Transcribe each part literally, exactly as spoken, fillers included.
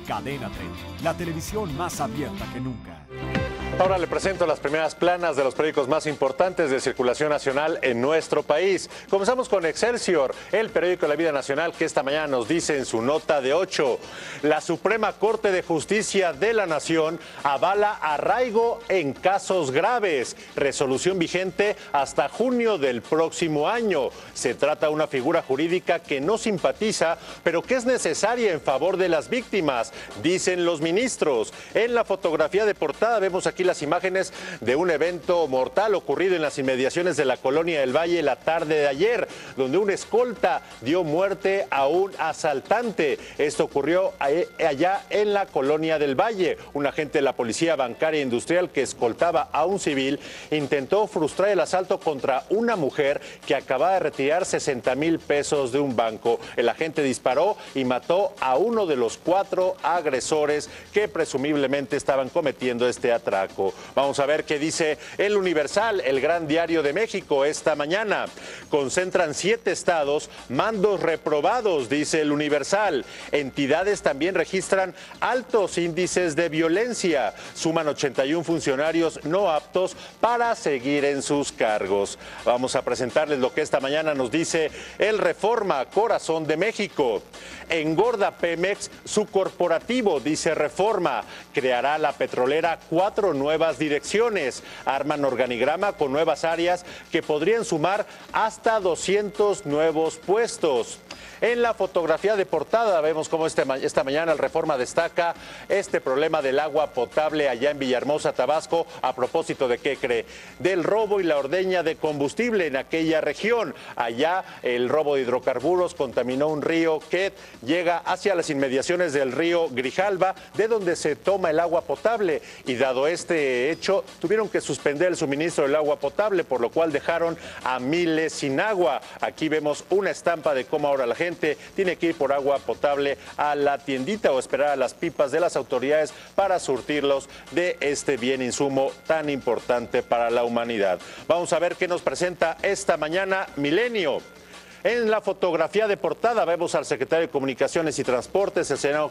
Cadena treinta, la televisión más abierta que nunca. Ahora le presento las primeras planas de los periódicos más importantes de circulación nacional en nuestro país. Comenzamos con Excelsior, el periódico de la vida nacional, que esta mañana nos dice en su nota de ocho: la Suprema Corte de Justicia de la Nación avala arraigo en casos graves. Resolución vigente hasta junio del próximo año. Se trata de una figura jurídica que no simpatiza, pero que es necesaria en favor de las víctimas, dicen los ministros. En la fotografía de portada vemos aquí las imágenes de un evento mortal ocurrido en las inmediaciones de la Colonia del Valle la tarde de ayer, donde un escolta dio muerte a un asaltante. Esto ocurrió allá en la Colonia del Valle. Un agente de la Policía Bancaria Industrial que escoltaba a un civil intentó frustrar el asalto contra una mujer que acababa de retirar sesenta mil pesos de un banco. El agente disparó y mató a uno de los cuatro agresores que presumiblemente estaban cometiendo este atraco. Vamos a ver qué dice El Universal, el gran diario de México, esta mañana. Concentran siete estados mandos reprobados, dice El Universal. Entidades también registran altos índices de violencia. Suman ochenta y un funcionarios no aptos para seguir en sus cargos. Vamos a presentarles lo que esta mañana nos dice El Reforma, corazón de México. Engorda Pemex su corporativo, dice Reforma. Creará la petrolera cuatro nuevas direcciones. Arman organigrama con nuevas áreas que podrían sumar hasta doscientos nuevos puestos. En la fotografía de portada vemos cómo este, esta mañana el Reforma destaca este problema del agua potable allá en Villahermosa, Tabasco, a propósito de qué cree, del robo y la ordeña de combustible en aquella región. Allá el robo de hidrocarburos contaminó un río que llega hacia las inmediaciones del río Grijalva, de donde se toma el agua potable, y dado este hecho tuvieron que suspender el suministro del agua potable, por lo cual dejaron a miles sin agua. Aquí vemos una estampa de cómo ahora la gente tiene que ir por agua potable a la tiendita o esperar a las pipas de las autoridades para surtirlos de este bien insumo tan importante para la humanidad. Vamos a ver qué nos presenta esta mañana Milenio. En la fotografía de portada vemos al secretario de Comunicaciones y Transportes, el senador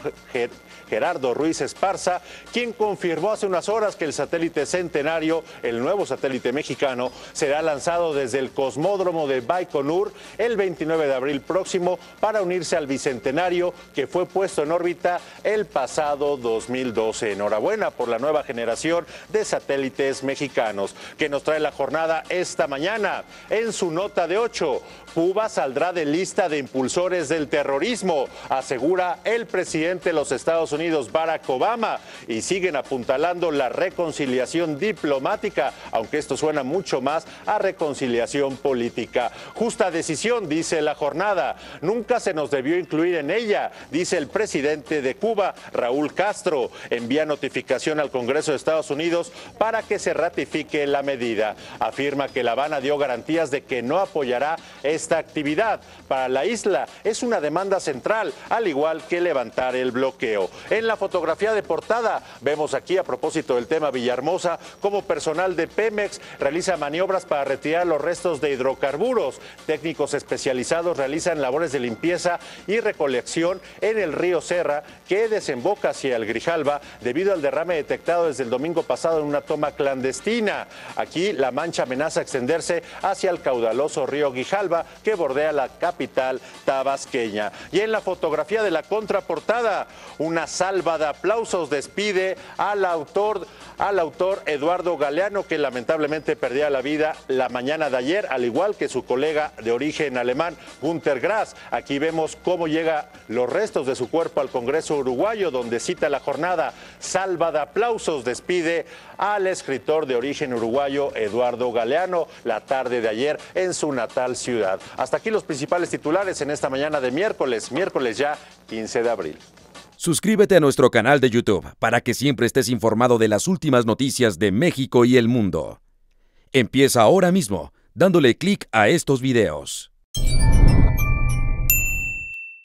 Gerardo Ruiz Esparza, quien confirmó hace unas horas que el satélite Centenario, el nuevo satélite mexicano, será lanzado desde el cosmódromo de Baikonur el veintinueve de abril próximo para unirse al bicentenario que fue puesto en órbita el pasado dos mil doce. Enhorabuena por la nueva generación de satélites mexicanos. Que nos trae la jornada esta mañana. En su nota de ocho, Cuba saldrá de lista de impulsores del terrorismo, asegura el presidente de los Estados Unidos, Barack Obama, y siguen apuntalando la reconciliación diplomática, aunque esto suena mucho más a reconciliación política. Justa decisión, dice la jornada. Nunca se nos debió incluir en ella, dice el presidente de Cuba, Raúl Castro. Envía notificación al Congreso de Estados Unidos para que se ratifique la medida. Afirma que La Habana dio garantías de que no apoyará esta actividad. Para la isla es una demanda central, al igual que levantar el bloqueo. En la fotografía de portada vemos aquí, a propósito del tema Villahermosa, cómo personal de Pemex realiza maniobras para retirar los restos de hidrocarburos. Técnicos especializados realizan labores de limpieza y recolección en el río Serra, que desemboca hacia el Grijalva debido al derrame detectado desde el domingo pasado en una toma clandestina. Aquí la mancha amenaza extenderse hacia el caudaloso río Grijalva, que bordea la capital tabasqueña. Y en la fotografía de la contraportada, una salva de aplausos despide al autor, al autor Eduardo Galeano, que lamentablemente perdía la vida la mañana de ayer, al igual que su colega de origen alemán, Günter Grass. Aquí vemos cómo llegan los restos de su cuerpo al Congreso uruguayo, donde cita la jornada: salva de aplausos despide al escritor de origen uruguayo Eduardo Galeano la tarde de ayer en su natal ciudad. Hasta aquí los principales titulares en esta mañana de miércoles, miércoles ya quince de abril. Suscríbete a nuestro canal de YouTube para que siempre estés informado de las últimas noticias de México y el mundo. Empieza ahora mismo dándole clic a estos videos.